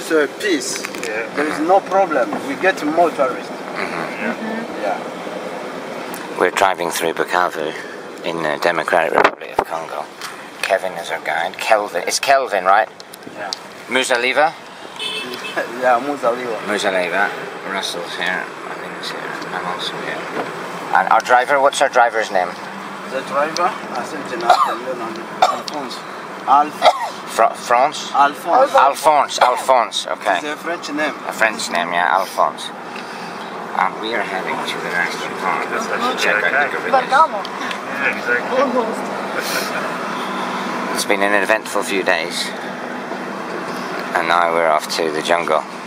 is peace. Yeah. There is no problem. We get more tourists. Yeah. We're driving through Bukavu in the Democratic Republic of Congo. Kevin is our guide. Kelvin. It's Kelvin, right? Yeah. Muzaliva? Yeah, Muzaliva. Muzaliva. Russell's here. Amina's here. I'm also here. And our driver, what's our driver's name? The driver? I think Alphonse. France? Alphonse, okay. It's a French name. A French name, yeah, Alphonse. And we are heading to the national park to check out the gorillas. Yeah, exactly. It's been an eventful few days. And now we're off to the jungle.